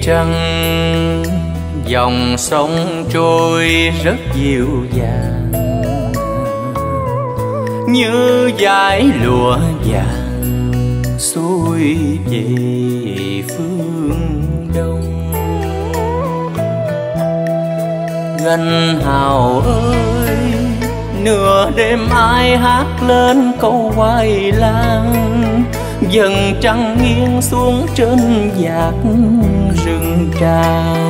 trăng, dòng sông trôi rất dịu dàng, như dải lụa vàng xuôi về phương đông. Gành Hào ơi, nửa đêm ai hát lên câu hoài lang, dần trăng nghiêng xuống trên dạt rừng tràm.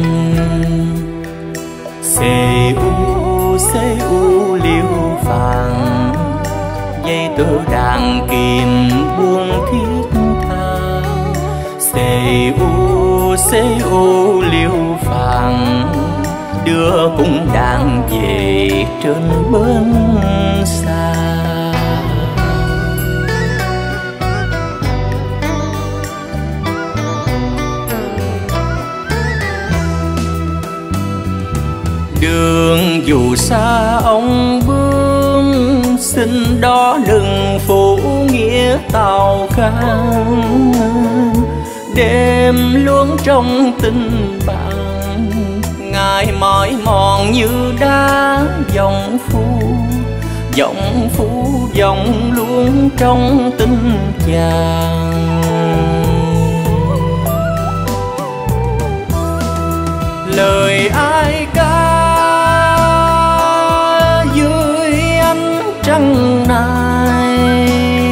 Xê u liêu vàng, dây tơ đàn kìm buông thiết tha. Xê u liêu vàng, đưa cũng đang về trên bến xa. Đường dù xa ông bướm, xin đó đừng phủ nghĩa tàu khang. Đêm luôn trong tình bạn, ngày mỏi mòn như đá dòng phù dòng luôn trong tình chàng. Lời ai ca dưới ánh trăng này,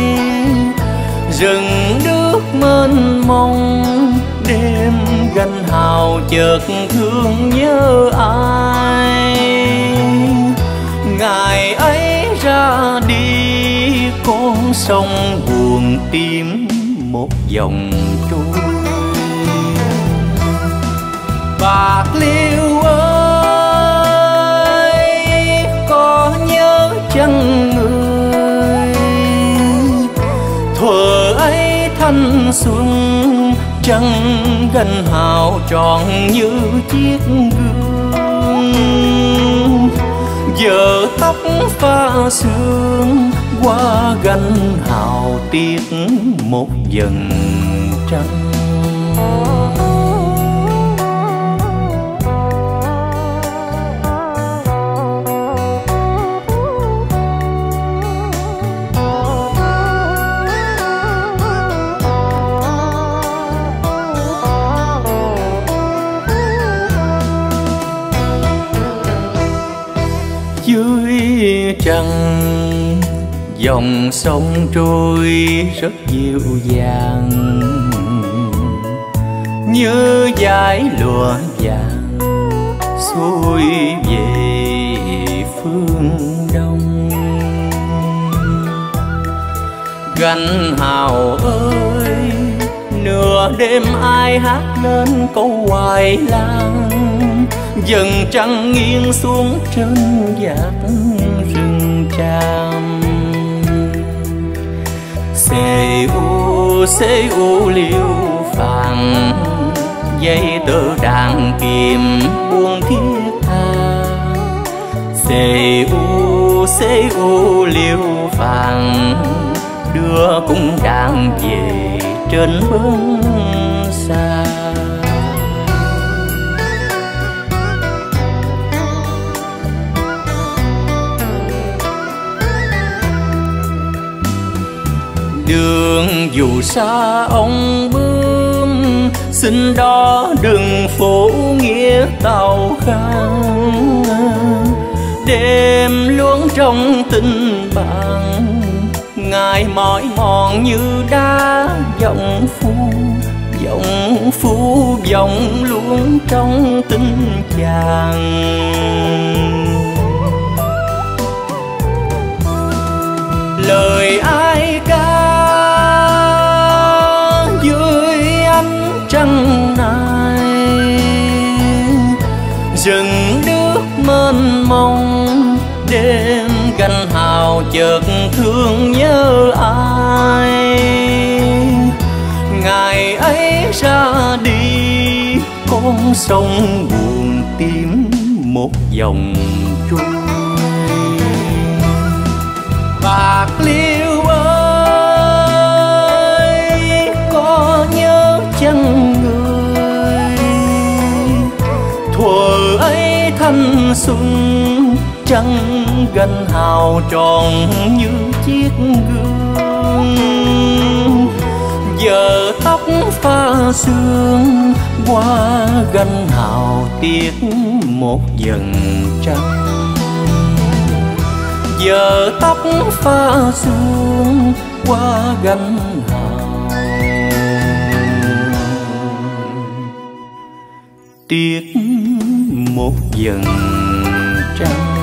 rừng nước mênh mông, đêm Gành Hào chợt thương nhớ ai. Ngày ấy ra đi con sông buồn tim một dòng trôi. Bạc Liêu ơi, có nhớ chăng người? Thuở ấy thanh xuân, trăng Gành Hào tròn như chiếc gương. Giờ tóc pha sương, qua Gành Hào tiếc một dần trăng. Dưới trăng, dòng sông trôi rất dịu dàng, như dải lụa vàng xuôi về phương đông. Gành Hào ơi, nửa đêm ai hát lên câu hoài lang, dần trăng nghiêng xuống trên dạt rừng tràm. Xê u liêu vàng, dây tơ đàn kìm buông thiết tha. Xê u liêu vàng, đưa cũng đang về trên bến xa. Đường dù xa ông bướm, xin đó đừng phủ nghĩa tàu khang. Đêm luôn trong tình bạn, ngày mỏi mòn như đá dòng phù dòng luôn trong tình chàng. Lời ai ca dưới ánh trăng này, rừng nước mênh mông, đêm Gành Hào chợt thương nhớ ai. Ngày ấy ra đi con sông buồn tim một dòng trôi. Bạc Liêu ơi, có nhớ chăng người? xuân, trăng gánh hào tròn như chiếc gương. Giờ tóc pha sương, qua gánh hào tiếc một dần trăng. Giờ tóc pha sương, qua gánh hào tiếc một dần trăng.